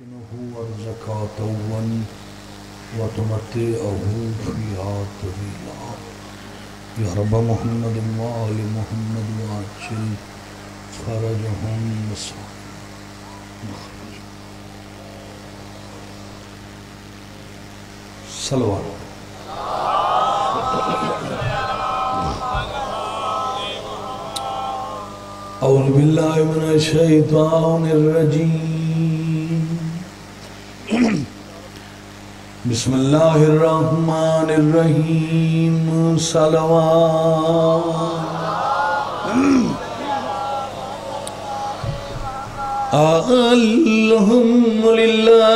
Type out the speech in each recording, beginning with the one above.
وَرْزَقَاتًا وَتُمَتِّعَهُ فِيهَا طَوِيلًا یا رب محمد وآل محمد وعجل فرجهم صلوات اعوذ باللہ من الشیطان الرجیم بسم اللہ الرحمن الرحیم صلوات الحمدللہ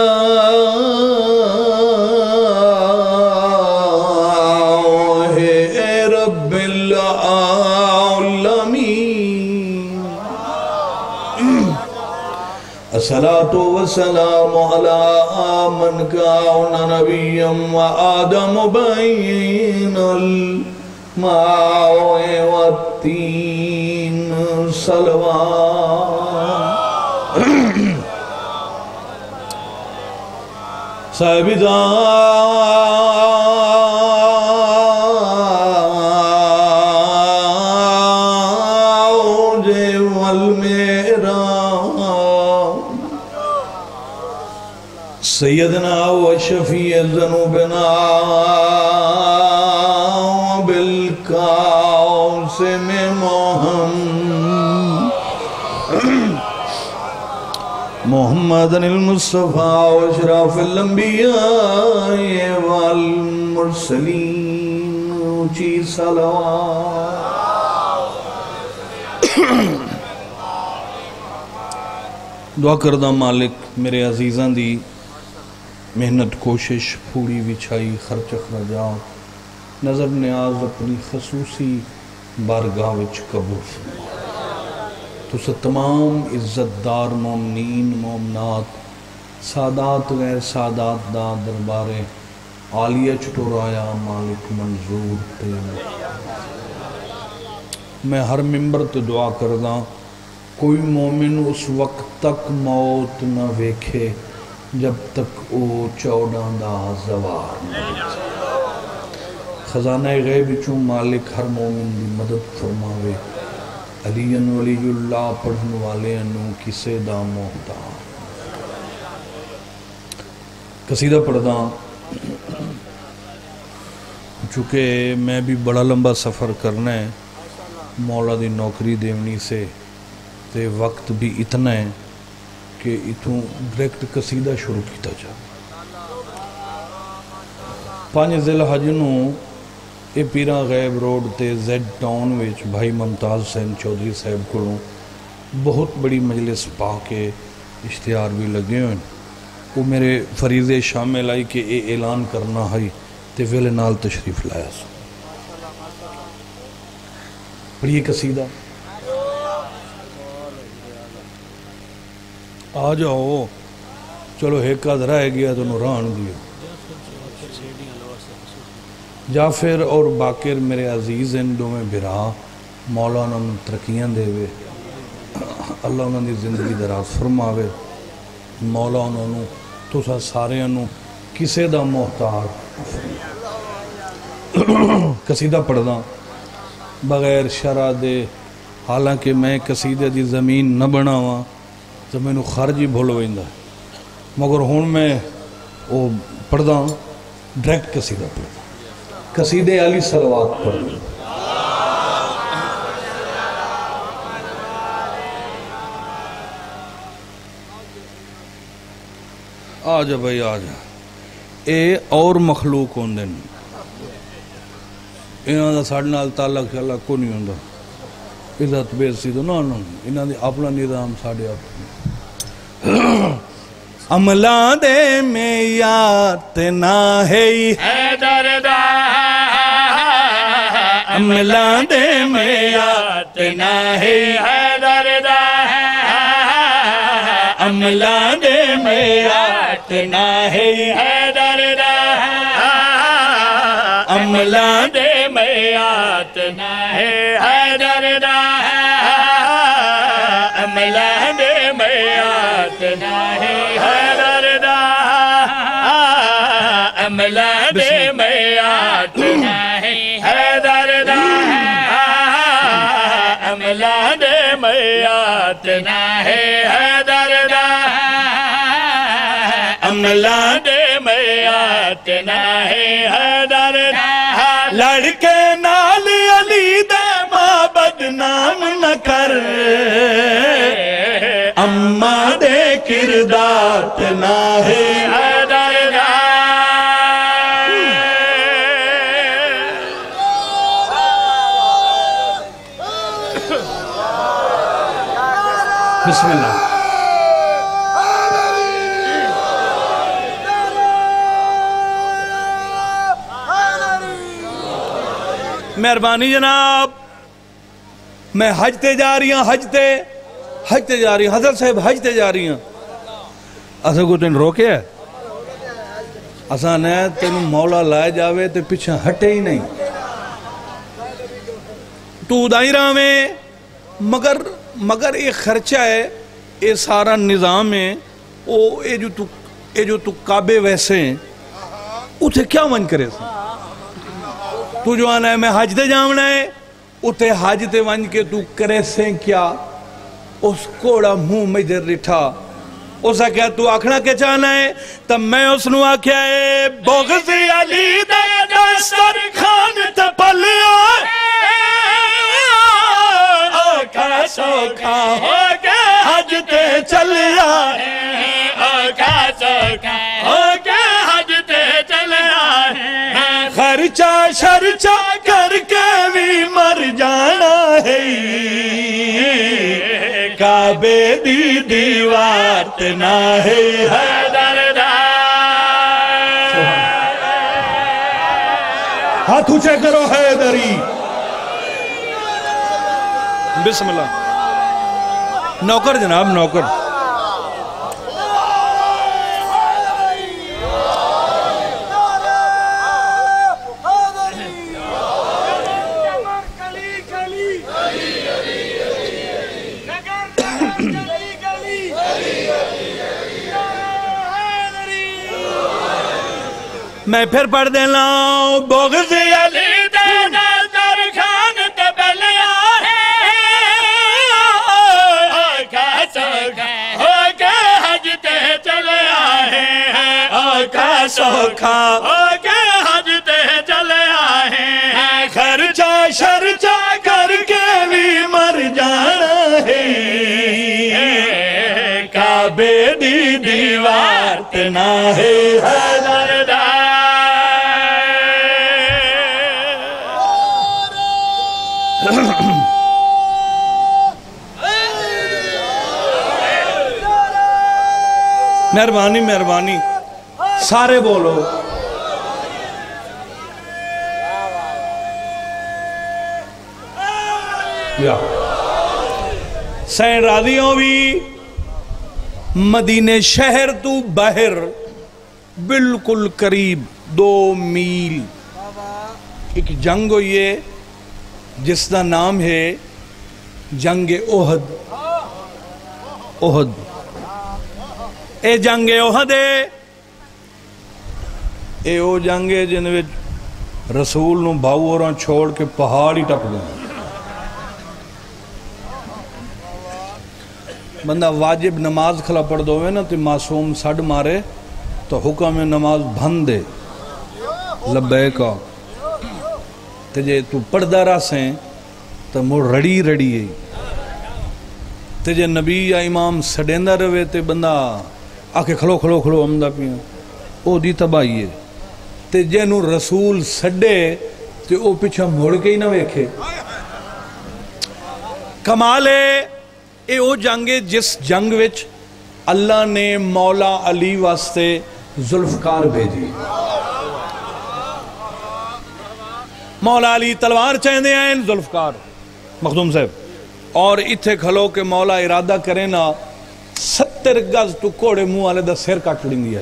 رب العالمین الصلاة والسلام على من كان نبيا وآدم بين الماء والتين صلوات صاحب الزوج والمعراج سیدنا و شفیع ذنوبنا بالقاسم محمد المصطفیٰ و اشراف الانبیاء والمرسلین اونچی صلوات دعا کردہ مالک میرے عزیزاں دی محنت کوشش پھوڑی وچھائی خرچ اخراجات نظر نیاز اپنی خصوصی بارگاہ وچ قبول فرما تو سے تمام عزت دار مومنین مومنات سادات غیر سادات دا دربار عالیہ چٹورایا مالک منظور تے میں ہر ممبر تے دعا کردہ کوئی مومن اس وقت تک موت نہ ویکھے جب تک او 14 دا زوار نہ خزانہ غیب چوں مالک ہر مومن دی مدد فرماوے علی ولی اللہ پڑھن والے انہوں کسے دا محتاج قصیدہ پڑھدا چونکہ میں بھی بڑا لمبا سفر کرنا ہے مولا دی نوکری دیونی سے تے وقت بھی اتنا ہے کہ اتوں ڈائریکٹ قصیدہ شروع کیتا جا 5 ذی الحج نوں اے پیرا غیب روڈ تے زیڈ ٹاؤن وچ بھائی ممتاز حسین چودھری صاحب کو بہت بڑی مجلس پا کے اشتہار بھی لگے ہوئے وہ میرے فریضے شامل آئی کہ اے اعلان کرنا ہے تے ویلے نال تشریف لایا سو پڑھیے قصیدہ آ جاؤ چلو ایک آدھ رہ گیا تو نوران دیو جعفر اور باقر میرے عزیز ہیں دو میں بھرا مولا انہوں ترقیاں دے وے اللہ انہوں دی زندگی دراز فرماوے مولا انہوں تو سارے انہوں کسے دا محتاج قصیدہ پڑھدا بغیر شرع دے حالانکہ میں قصیدہ دی زمین نہ بناواں تو میں نے خارج ہی بھول ویندہ مگر ہون میں وہ پڑھدا ڈائریکٹ قصیدہ پڑھدا قصیدے علی صلوات پڑھدا آجا بھائی آجا اے اور مخلوق ہوندے انہاں دا ساڑھے نال تعلق شاءاللہ کو نہیں ہوندہ عزت بیسی تو نہ انہاں دی اپنا نظام ساڑھے اپنے عملہ دے میں یاد نہ ہے حیدر دا عملہ دے میں یاد نہ ہے حیدر دا عملہ دے میں یاد نہ ہے حیدر دا عملہ دے میں یاد نہ ہے حیدر دا عملہ دے میں یاد نہ ہے حیدر عملہ دے میات نہیں حیدر دا عملہ دے میات نہیں حیدر دا عملہ دے میات نہیں حیدر دا لڑکے نال علی دے ماں بدنام نہ کر اماں دے کردار نہ ہے حیدر دا بسم اللہ مہربانی جناب میں حج تے جا رہی ہوں حج تے جا رہی ہوں حضرت صاحب حج تے جا رہی ہوں اساں کو تین روکے ہے اساں نے تین مولا لائے جاوے تے پیچھے ہٹے ہی نہیں تو دائی راہ میں مگر یہ خرچہ ہے یہ سارا نظام ہے یہ جو تو کعبے ویسے ہیں اتھے کیا من کرے سا تو جو آنا ہے میں حج دے جامنا ہے اتھے حج تے ون کے تو کرے سے کیا اس کوڑا منہ میں در رٹھا اسا کیا تو آکھنا کے چاہنا ہے تب میں اس نو آکھیا ہے بغض علی دے دستر خان تپلیا آقا سوکھا ہو کے حج تے چلیا آقا سوکھا ہو کے حج تے چلیا خرچہ شرچہ کر کے بھی مر جانا ہے کعبے دی دیوار نہ ہے حیدر دا ہاتھ اونچے کرو حیدری بسم اللہ نوکر جناب نوکر میں پھر پڑھ دینا بغض علی دے دستر خان تپلیا آقا سوکھا ہو کے حج تے چلیا آقا سوکھا ہو کے حج تے چلیا خرچہ شرچہ کر کے بھی مر جانا ہے کعبے دی دیوار نہ ہے حیدر دا مہربانی مہربانی سارے بولو سین راضیوں بھی مدینے شہر تو باہر بالکل قریب 2 میل ایک جنگ ہوئی ہے جس کا نام ہے جنگ احد اے جنگ احد ہے اے او جنگ ہے جن وچ رسول نو بھاؤ اور چھوڑ کے پہاڑ ہی ٹپ گئے بندہ واجب نماز کھلا پڑھ دوئے نا تو معصوم سڑ مارے تو حکم نماز بھن دے لبیکا تجھے تو پڑھ دارا سیں تو مڑ رڑی ہے تجھے نبی یا امام سڑیندہ روے تے بندہ آکے کھلو امدہ پیاں او دی تباہی ہے تے جنو رسول سڑے تے او پیچھا مڑ کے ہی نہ ویکھے کمال ہے اے او جنگ ہے جس جنگ وچ اللہ نے مولا علی واسطے ذوالفقار بھیجی مولا علی تلوار چاہندے ہیں ذوالفقار مخدوم صاحب اور اتھے کھلو کہ مولا ارادہ کرے نا 70 گز تو کوڑے منہ والے دا سر کٹ لیں ہے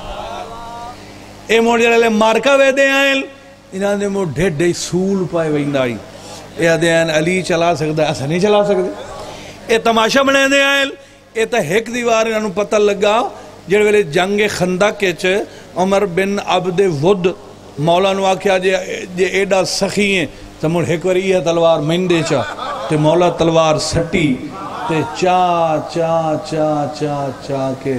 اے موڑی علیہ مارکا وے دے آئیں انہاں نے مو ڈھے ڈھے سول پائے ویندہ آئی اے آدھے آئیں علی چلا سکتا ہے ایسا نہیں چلا سکتے اے تماشا بنے دے آئیں اے تا ہیک دیوار انہوں پتہ لگا جڑ ویلے جنگ خندق کے عمر بن عبد ود مولا نو آکھیا جے ایڈا سخی ہیں تو مڑ ایک واری یہ تلوار مہندے چا تے مولا تلوار سٹی تے چا چا چا چا چا کے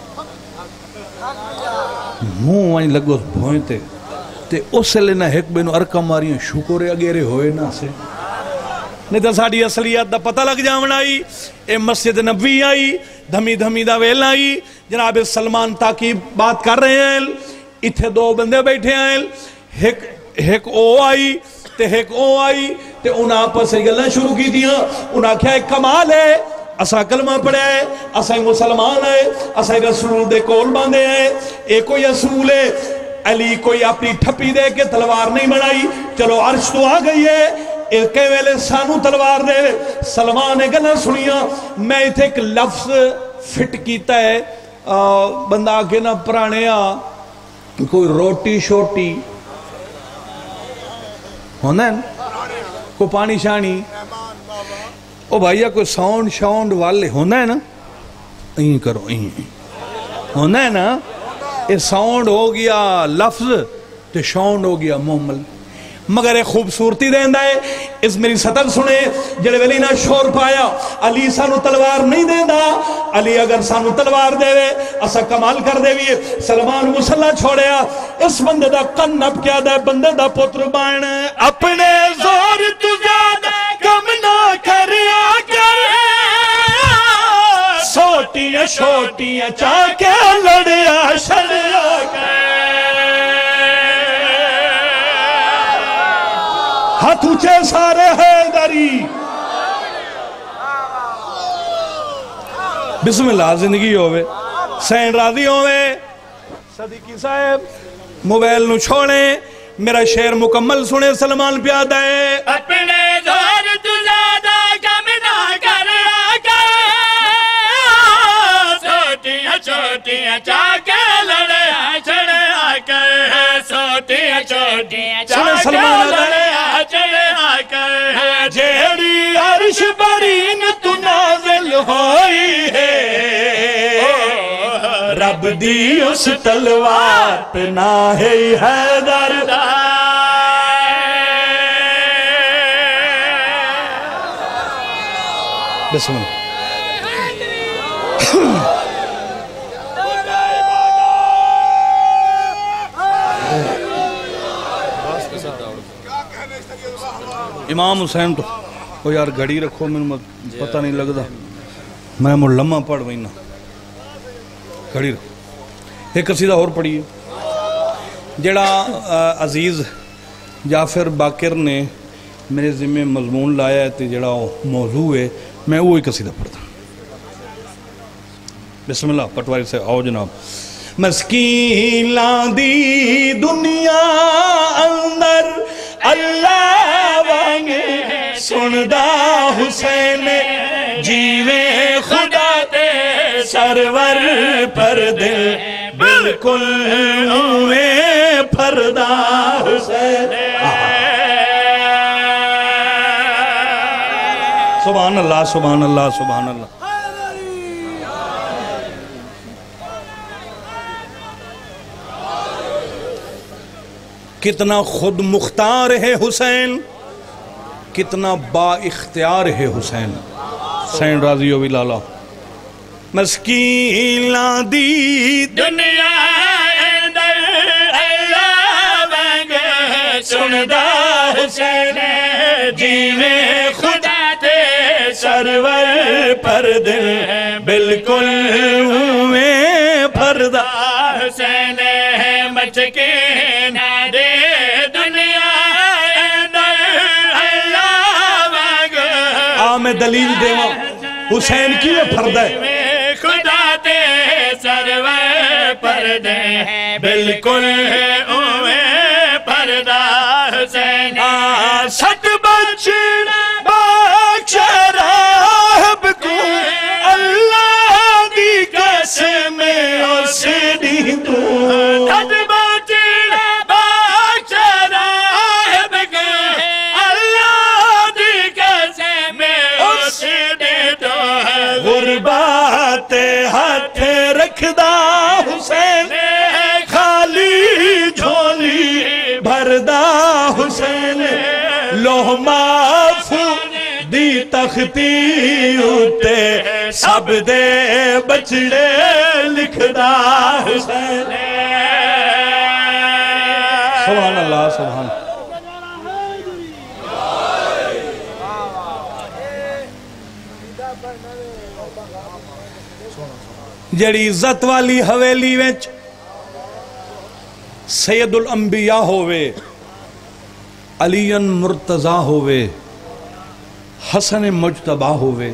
منہ وائن لگو بھوئیں تے اس لینا ایک بینو ارکم ماریاں شکر اگیرے ہوئے نا سے نہیں تو ساڑی اصلیت دا پتہ لگ جاون آئی اے مسجد نبوی آئی دھمی دھمی دا ویل آئی جناب سلمان تاکی بات کر رہے ہیں اتھے دو بندے بیٹھے ہیں ایک او آئی تے ایک او آئی تے انہاں آپس سے گلنا شروع کی دیا انہاں کیا ایک کمال ہے اسا کلمہ پڑھے ہیں اسا مسلمان ہے اسا رسول دے کول باندھے ہیں ایک کوئی رسول ہے علی کوئی اپنی ٹھپی دے کے تلوار نہیں بنائی چلو عرش تو آ گئی ہے ایک ویلے سانو تلوار دے سلمان نے گلہ سنیا میں اتھے ایک لفظ فٹ کیتا ہے بندہ آکے نا پرانے کوئی روٹی شوٹی ہونا ہے نا کوئی پانی شانی او بھائیہ کوئی ساؤنڈ شاؤنڈ والے ہونا ہے نا این کرو این ہونا ہے نا یہ ساؤنڈ ہو گیا لفظ تو شاؤنڈ ہو گیا محمل مگر ایک خوبصورتی دیندہ ہے اس میری سطر سنے جڑے ویلی نہ شور پایا علی سانو تلوار نہیں دیندہ علی اگر سانو تلوار دے وے اسا کمال کر دے وی سلمان مسلح چھوڑیا اس بندے دا قنب کیا دے بندے دا پتر بائن اپنے زور تو زیادہ کم نہ کریا کر سوٹیاں شوٹیاں چاکے لڑیا شڑیا کر ہاتھ اچھے سارے حیدری بسم اللہ زندگی ہوئے سین راضی ہوئے صدیقی صاحب موبائل نو چھوڑیں میرا شعر مکمل سنے سلمان پیادہ ہے اپنے زور تو زیادہ کم نہ کریا کر سوٹیاں چھوٹیاں چاکے لڑیا چھڑیا کر سوٹیاں چھوٹیاں چاکے لڑیا چھڑیا کر جیڑی عرش برین تو نازل ہوئی ہے رب دی اس تلوار پہ نہ ہے حیدر بسم اللہ امام حسین تو وہ یار گھڑی رکھو میں پتہ نہیں لگتا میں مڑ لمحہ پڑھ وہی نا گھڑی رکھو ایک قصیدہ اور پڑھی ہے جڑا عزیز جعفر باقر نے میرے ذمہ مضمون لایا ہے جڑا موضوع ہے میں وہی قصیدہ پڑھتا بسم اللہ پٹواری سے آؤ جناب مسکین لاندی دنیا اندر اللہ وانگے سندہ حسین جیوے خدا تے سرور پر دل بالکل ہوئے پردہ حسین سبحان اللہ سبحان اللہ سبحان اللہ کتنا خود مختار ہے حسین کتنا با اختیار ہے حسین حسین راضی ہوئی لالا مسکین لاندی دنیا اندر اللہ وانگے سندہ حسین جیوے خدا تے سرور پر دل بالکل ہوئے پردہ حسین مچکے نہ دے دنیا اندر اللہ وانگے میں دلیل دیواں حسین کی یہ پردہ ہے خدا تے سرور پردہ بالکل ہوئے پردہ حسین سٹ بچن باکشہ راہب کو اللہ دی قسم اس دی تو سٹ بچن باکشہ راہب کو اللہ دی قسم اس دی تو غربات ہاتھ رکھدا حسین خال لوح محفوظ دی تختی اُتے سب دے بچڑے لکھدا حسین سبحان اللہ سبحان جڑی عزت والی حویلی وچ سید الانبیاء ہووے علی مرتضی ہووے حسن مجتبہ ہووے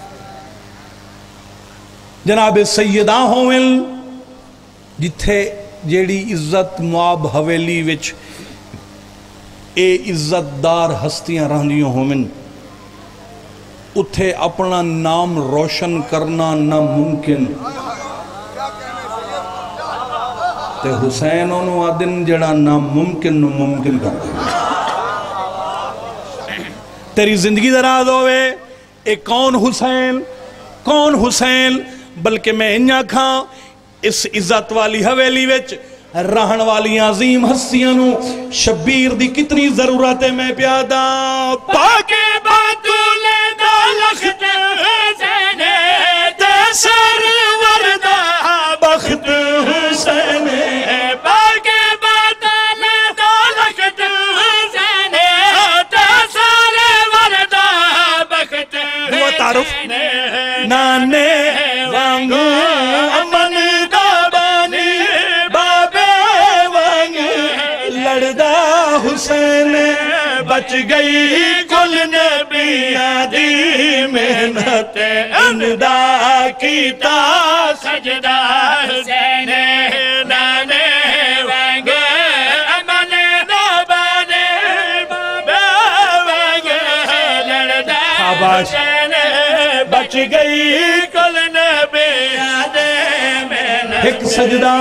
جناب سیدہ ہوویں جتھے جیڑی عزت معاب حویلی وچ اے عزت دار ہستیاں رہندیوں ہوویں اتھے اپنا نام روشن کرنا ناممکن تے حسین انہوں آدن جڑا ناممکن ممکن کر دیں تیری زندگی دراز ہوئے اے کون حسین بلکہ میں انہاں کھاں اس عزت والی حویلی وچ رہن والی عظیم ہستیاں نو شبیر دی کتنی ضرورت ہے میں پیادا پاکے باتولے دا لخت حسین تے سرور دا بخت حسین پاکے باتولے دا لخت حسین تے سرور دا بخت حسین نانے وانگو امن دا بانی بابے وانگ لڑدا حسین بچ گئی کل نبیاں دی محنت اندا کیتا سجدہ حسین نانے وانگ امن دا بانی بابے وانگ لڑدا حسین بچ گئی کل نبیاں دی محنت ایک سجدہ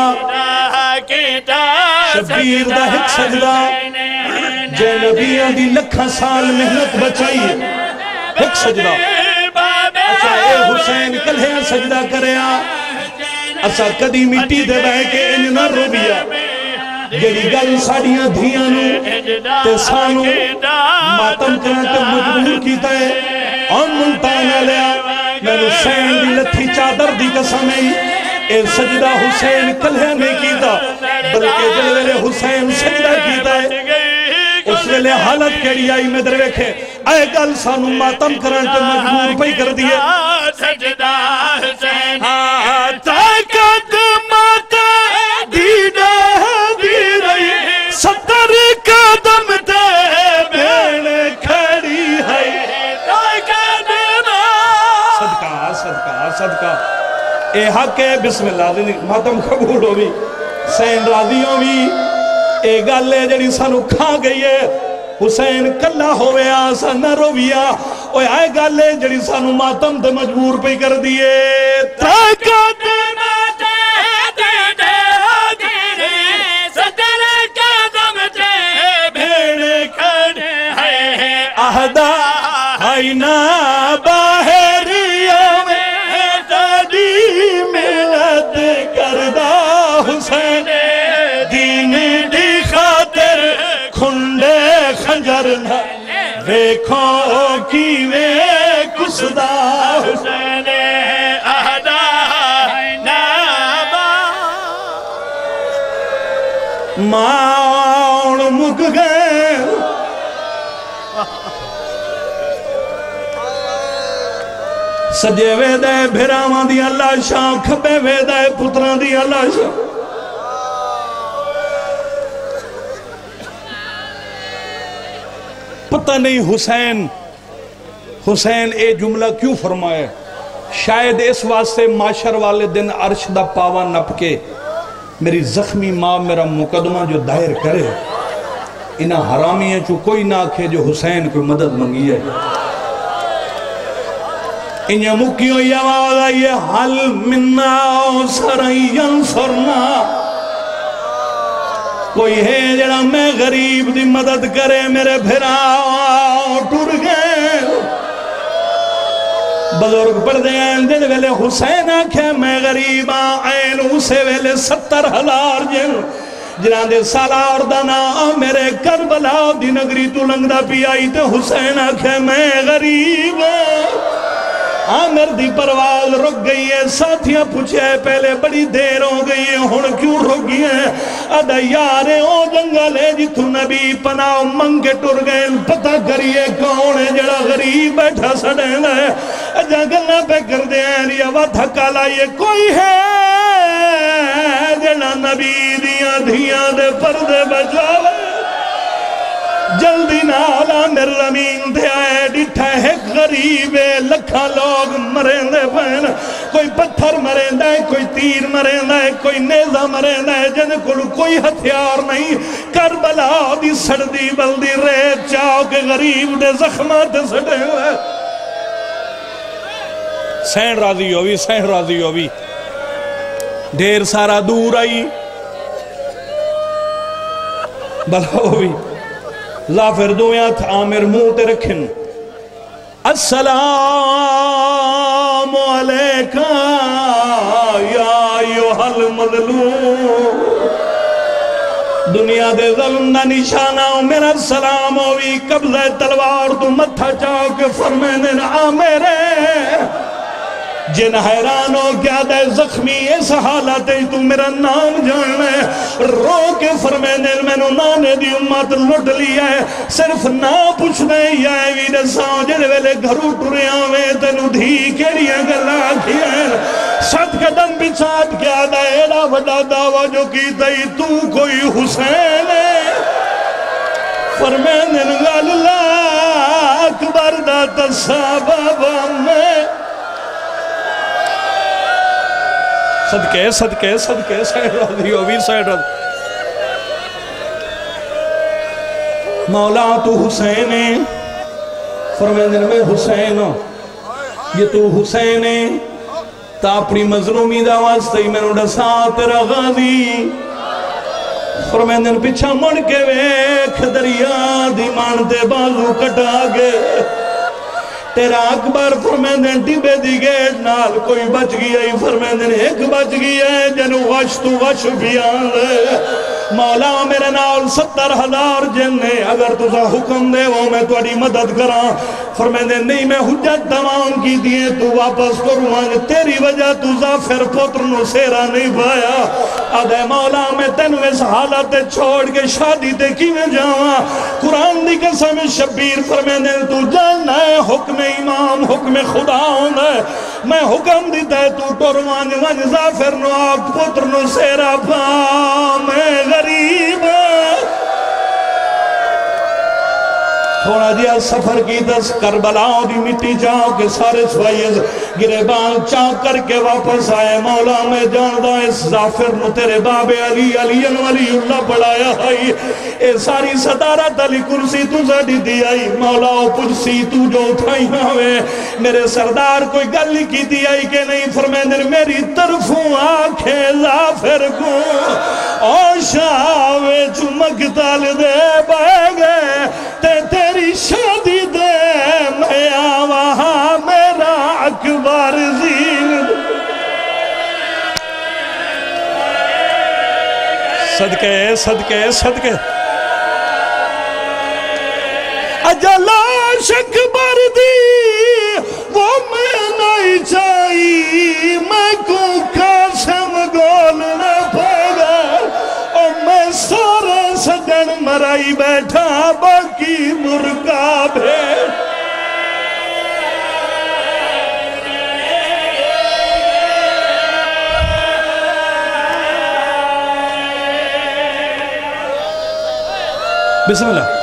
شبیر دا ایک سجدہ جے نبیاں دی لکھا سال محنت بچائی ایک سجدہ اچھا اے حسین کلھے سجدہ کریا اچھا کدی مٹی دے بہ کے انج نہ رو بیا جیڑی گل ساڑیاں دھیاں نو تے سانو ماتم کرنے تے مجبور کیتا ہے اور ملتانہ لیا میں حسین دی لتھی چادر دی قسم ہے اے سجدہ حسین کلھے نہیں کیتا بلکہ جلوے حسین سجدہ کیتا ہے اس ویلے حالت کیڑی آئی میں درویکھے اے گل سانو ماتم کرن تے مجبور پئی کر دیئے سجدہ حسین طاقت مات دیدہ دی رہی 70 قدم تے بھیڑ کھڑی ہے صدقہ اے حق ہے بسم اللہ ماتم قبول ہوئی حسین راضی ہوئی اے گالے جڑی سانو کھا گئی ہے حسین کلا ہوئے آسا نہ رویا اوہ آئے گالے جڑی سانو ماتم دے مجبور پہ کر دیئے طاقت مات دیدے گیرے 70 قدم تے بھیڑ کھڑے ہے اہدہ آئینہ باہریوں میں تاڑی ملت کردہ حسین دین دی خاطر کھنڈے خنجر نہ ویکھو کی وے کسدہ حسین اہدہ نابا ماؤن مک گئے سجے ویدے بھیراواں دی اللہ شاہ کھبے ویدے پتران دی اللہ شاہ پتہ نہیں حسین اے جملہ کیوں فرمائے شاید اس واسطے معاشر والے دن عرش دا پاوا نپ کے میری زخمی ماں میرا مقدمہ جو دائر کرے انہا حرامی ہے چو کوئی نہ کھے جو حسین کو مدد منگی ہے انہا مکیوں یہ آواز آئی ہے حل مننا سرائین سرنا کوئی ہے جڑا میں غریب دی مدد کرے میرے بھیرا ٹور گئے بزرگ پڑھ دے ہیں دل ویلے حسین آکھے میں غریب آئین اسے ویلے 70,000 جن جنہاں دے سالار دا نام میرے کربلا دی نگری تو لنگدہ پی آئی تے حسین آکھے میں غریب عامر دی پرواز رک گئی ہے ساتھیاں پوچھے پہلے بڑی دیر ہو گئی ہے ہن کیوں رک گئی ہے ادا یارے او جنگل ہے جتو نبی پناہ منگے ٹر گئے پتہ کریے کون ہے جڑا غریب بیٹھا سڑیں ہے جنگل نہ پہ کر دیں لیا واتھا کالا یہ کوئی ہے جڑا نبی دیاں دھیاں دے پردے بچاوے جلدی نالا میرے زمین دے آئے ڈٹھا ہے غریب لکھا لوگ مرین دے پہن کوئی پتھر مرین دے کوئی تیر مرین دے کوئی نیزہ مرین دے جن کوئی ہتھیار نہیں کربلا دی سڑدی بلدی ریت چاہو کہ غریب دے زخمات سڑے ہوئے سین راضی ہوئی ڈھیر سارا دور آئی بلا ہوئی ظافر دویات عامر منہ تے رکھن السلام علیکہ یا ایوہ المظلوم دنیا دے ظلم نہ نشانہ میرا سلام ہوئی قبضہ تلوار تو متھا چاہو کہ فرمین عامر جن حیران ہو کیا دے زخمی اس حالت ہے تو میرا نام جاننے رو کے فرمیدن میں نو نانے دی امت لٹ لیا ہے صرف نا پوچھ دیں یا ویڈے ساؤں جن ویلے گھرو ٹرے آویں تنو دھی کے لیے گلا کیا ہے ست قدم بچات کیا دے ایڈا وڈا دعویٰ جو کی دئی تو کوئی حسین ہے فرمیدن اللہ اکبر دا تصابہ میں صدقے سائر راضی ہوئی سائر راضی مولا تو حسین ہے فرمیدن میں حسین ہوں یہ تو حسین ہے تا اپنی مظلومی دا واسطہ ہی میں نے ڈسا تیرا غازی فرمیدن پچھا مڑ کے ویکھ دریا دی مانتے بازو کٹا گئے تیرا اکبر فرمیدن ٹیبے دی گیٹ نال کوئی بچ گئی ہے فرمیدن ایک بچ گئی ہے جنو وش تو وش بھی آن لے مولا میرے نال 70,000 جننے اگر تُسا حکم دے وہ میں توڑی مدد کران فرمیدن نہیں میں حجت تمام کی دیئے تو واپس کروان تیری وجہ تو ظافر پتر نو سیرا نہیں پایا آدھے مولا میں تینو اس حالت چھوڑ کے شادی تے کی میں جاواں قرآن دی قسم شبیر فرمیدن تو جاننا ہے حکم امام حکم خدا ہونا ہے میں حکم دیتا ہے تو ٹروان ون ظافر نو آپ پتر نو سیرا پا میں غریب تھوڑا دیا سفر کی دس کربلاؤں دی مٹی جاؤ کہ سارے سوائیز گریبان چاہ کر کے واپس آئے مولا میں جاندہ اس ظافر نو تیرے باب علی ولی اللہ پڑھایا آئی اے ساری صدارت علی کرسی تو زیادی دی آئی مولا پرسی تو جو اٹھائی ہوئے میرے سردار کوئی گلی کی دی آئی کہ نہیں فرمیدن میری طرفوں آنکھیں ظافر کو اور شاوے چمک تال دے بائے گئے تیری شادی دے میں آوہاں میرا اکبر زین صدقے اجلاش اکبر دی وہ میں نہیں چاہی میں کو قاسم گول نہ پھیگا اور میں سارے سجن مرائی بیٹھا باقی مرگا بھیڑ بسم اللہ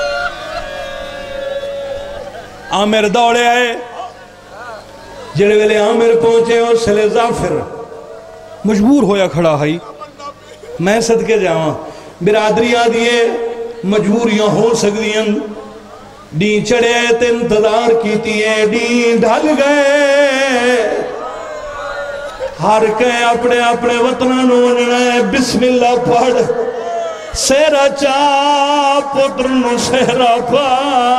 عامر دوڑے آئے جڑے ویلے عامر پہنچے اور سلے ظافر مجبور ہویا کھڑا ہائی میں صدقے جاواں برادری آدھیے مجبوریاں ہو سکدیاں ڈین چڑے تے انتظار کیتی ہے ڈین ڈھل گئے ہر کہیں اپنے اپنے وطنانوں نے بسم اللہ پڑھ سیرا چاہ پتر نو سیرا پا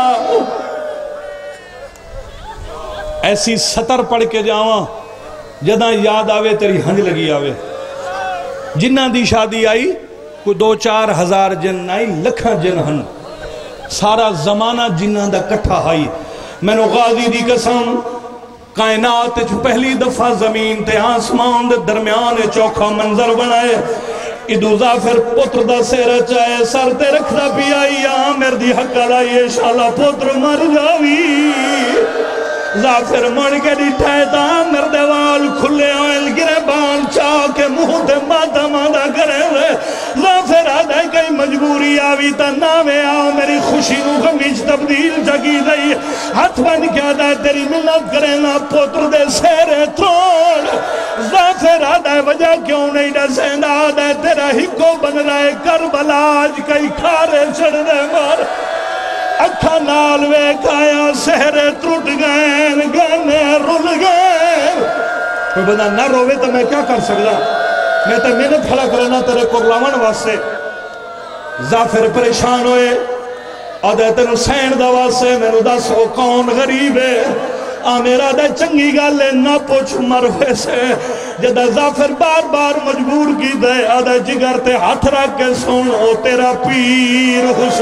ایسی سطر پڑھ کے جاواں جدہ یاد آوے تیری ہنج لگی آوے جنہ دی شادی آئی کوئی 2-4 ہزار جن نہیں لکھاں جن ہن سارا زمانہ جنہ دا کٹھا ہائی میں نو غازی دی قسم کائنات پہلی دفعہ زمین تے آسمان دے درمیان چوکھا منظر بنائے ادو ظافر پتر دا سیرہ چاہے سر تے رکھدا پی آئی آمیر دی حق لائیے شالا پتر مر جاوی ظافر مر کے ڈٹھائے تا آمیر دیوال کھلے آئل گرے بان چاہ کے منہ تے مادا مادا کرے ہوئے ظافر آدھے کئی مجبوری آوی تا نامے آؤ میری خوشی نو غمیج تبدیل جگی دئی ہاتھ بن کیا دے تیری منت کرے نا پتر دے سیرے توڑ ظافر آدھے وجہ کیوں نہیں دے سیندہ آدھے تیرا ہکو بن رہے کربلا آج کئی کھارے چڑھ دے مار اکھا نال وے کھایا سہرے ٹوٹ گئے گانے رول گئے کوئی بندہ نہ روے تو میں کیا کر سکتا میں تو محنت کھڑا کرنا تیرے قرلاون واسے ظافر پریشان ہوئے آدھے تینو سین دا واسے میں نو دس ہو کون غریب ہے میرا دے چنگی گالے نہ پوچھ مروے سے جدہ ظافر بار بار مجبور کی دے آدھے جگر تے ہاتھ رکھ کے سن او تیرا پیر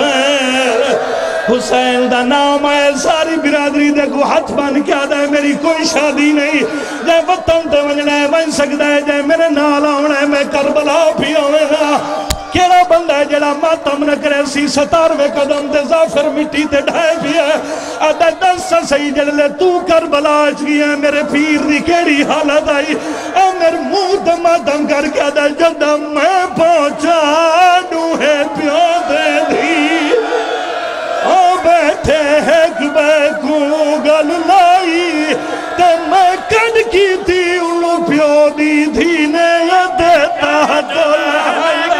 حسین دا نام آئے ساری برادری دے کو ہاتھ بان کیا دے میری کوئی شادی نہیں جائے وطن تے ونجنے بن سکتا ہے جائے میرے نال آنے میں کربلا بھی آنے گا کیڑا بندہ ہے جڑا ماتم نہ کرے سی 17ویں قدم تے ظافر مٹی تے ڈھائے بھی ہے آدھے 10 صحیح جڑلے تو کربلا آج گئی ہے میرے پیر دی کیڑی حالت آئی اے میرے منہ تے ماتم کر کے آدھے جدہ میں پہنچا ڈوہے پیو دے دی بیٹھے ایک بیکوں گل لائی تے میں کڑ کی تھی انہوں پیو دی دھینے دیتا تو لائی